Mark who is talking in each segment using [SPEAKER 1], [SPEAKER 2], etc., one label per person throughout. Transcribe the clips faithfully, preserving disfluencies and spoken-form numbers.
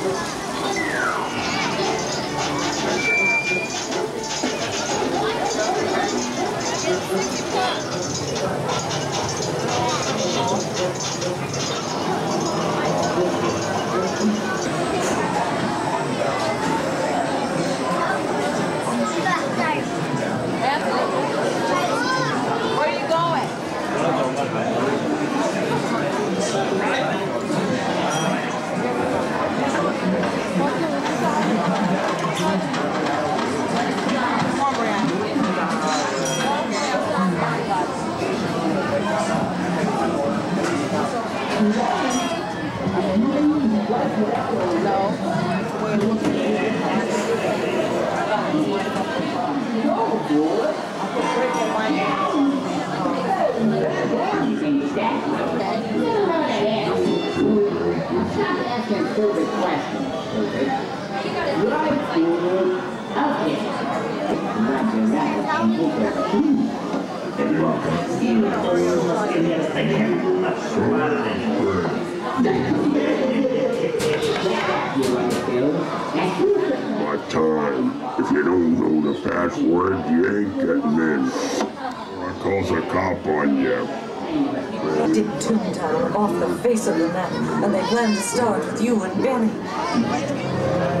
[SPEAKER 1] Where are you going?
[SPEAKER 2] My time. If you don't know the password, you ain't getting in. Or I calls a cop on you.
[SPEAKER 3] Dig Toontown off the face of the map, and they plan to start with you and Benny.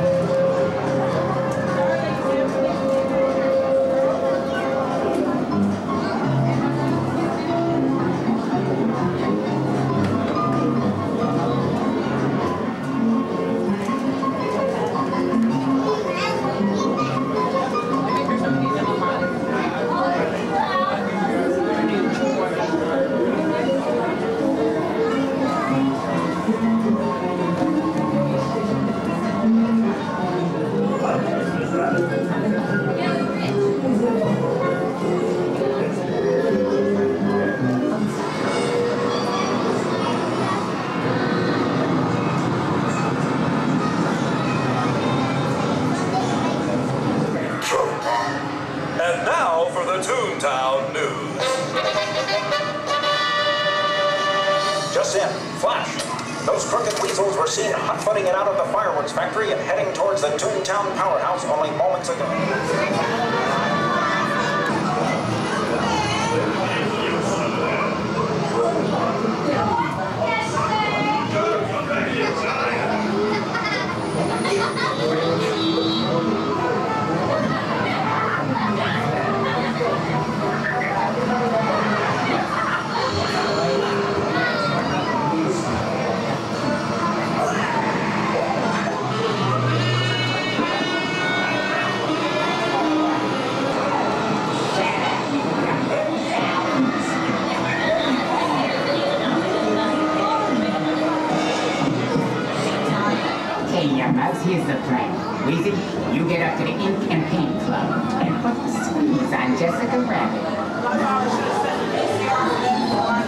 [SPEAKER 4] And now for the Toontown news. Just in, flash. Those crooked weasels were seen hot-footing it out of the fireworks factory and heading towards the Toontown powerhouse only moments ago.
[SPEAKER 5] Here's the plan. Weezy, you get up to the Ink and Paint Club and put the squeeze on Jessica Rabbit.